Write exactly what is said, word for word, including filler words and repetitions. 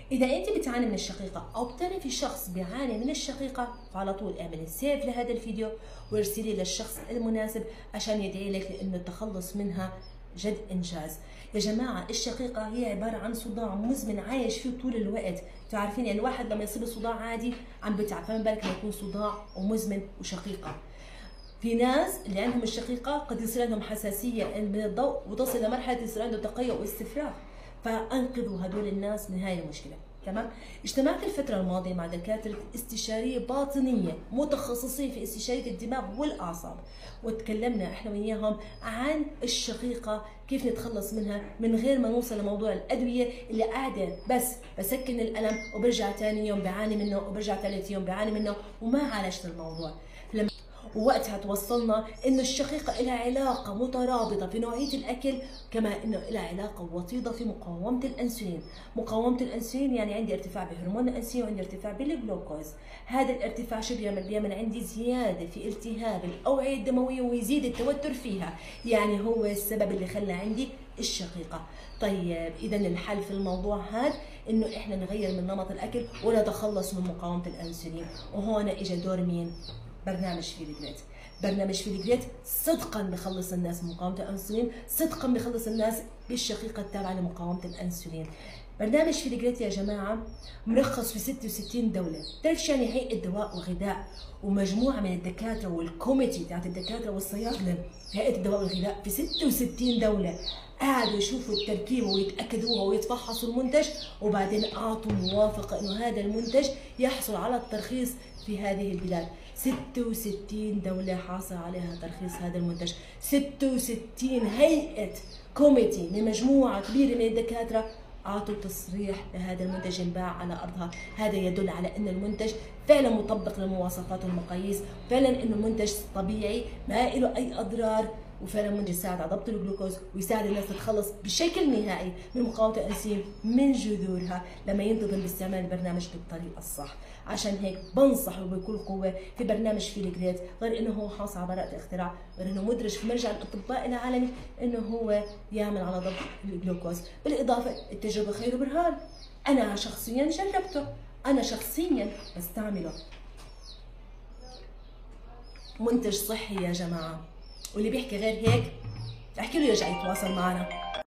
اذا انت بتعاني من الشقيقه او بتعرفي شخص بيعاني من الشقيقه، فعلى طول اعملي سيف لهذا الفيديو وارسليه للشخص المناسب عشان يدعي لك، لانه التخلص منها جد انجاز. يا جماعه الشقيقه هي عباره عن صداع مزمن عايش فيه طول الوقت، تعرفين يعني الواحد لما يصيب صداع عادي عم بتعب، فما بالك لما يكون صداع ومزمن وشقيقه. في ناس اللي عندهم الشقيقه قد يصير عندهم حساسيه من الضوء وتصل لمرحله يصير عندهم تقيؤ واستفراغ، فانقذوا هدول الناس من هاي المشكله. تمام. اجتمعت الفتره الماضيه مع دكاتره استشاريه باطنيه متخصصين في استشاريه الدماغ والاعصاب، وتكلمنا احنا وياهم عن الشقيقه، كيف نتخلص منها من غير ما نوصل لموضوع الادويه اللي قاعده بس بسكن الالم وبرجع ثاني يوم بعاني منه وبرجع ثالث يوم بعاني منه وما عالجت الموضوع. لما ووقتها توصلنا انه الشقيقه لها علاقه مترابطه في نوعيه الاكل، كما انه لها علاقه وطيده في مقاومه الانسولين. مقاومه الانسولين يعني عندي ارتفاع بهرمون الانسولين وعندي ارتفاع بالجلوكوز. هذا الارتفاع شو بيعمل؟ بيعمل عندي زياده في التهاب الاوعيه الدمويه ويزيد التوتر فيها، يعني هو السبب اللي خلى عندي الشقيقه. طيب اذا الحل في الموضوع هذا انه احنا نغير من نمط الاكل ونتخلص من مقاومه الانسولين، وهون اجى دور مين؟ برنامج فيليجريد. برنامج فيليجريد صدقا بخلص الناس من مقاومه الانسولين، صدقا بخلص الناس بالشقيقه التابعه لمقاومه الانسولين. برنامج فيليجريد يا جماعه مرخص في ستة وستين دوله، تعرف يعني هيئه دواء وغذاء ومجموعه من الدكاتره والكوميتي تاعت الدكاتره والصيادله في هيئه الدواء والغذاء في ستة وستين دوله قعدوا يشوفوا التركيبه ويتاكدوها ويتفحصوا المنتج، وبعدين اعطوا موافقه انه هذا المنتج يحصل على الترخيص في هذه البلاد. ستة وستين دولة حاصل عليها ترخيص هذا المنتج، ستة وستين هيئة كوميتي من مجموعة كبيرة من الدكاترة أعطوا تصريح لهذا المنتج ينباع على أرضها. هذا يدل على أن المنتج فعلا مطبق للمواصفات والمقاييس، فعلا أنه منتج طبيعي ما له أي أضرار، وفعلا منتج يساعد على ضبط الجلوكوز ويساعد الناس تتخلص بشكل نهائي من مقاومه الانسولين من جذورها لما ينتظم باستعمال البرنامج بالطريقه الصح. عشان هيك بنصحه بكل قوه في برنامج فيليجريد، غير انه هو حاصل على براءه اختراع، غير انه مدرج في مرجع الاطباء العالمي انه هو يعمل على ضبط الجلوكوز. بالاضافه التجربه خير برهان، انا شخصيا جربته، انا شخصيا بستعمله. منتج صحي يا جماعه، واللي بيحكي غير هيك احكي له يرجع يتواصل معنا.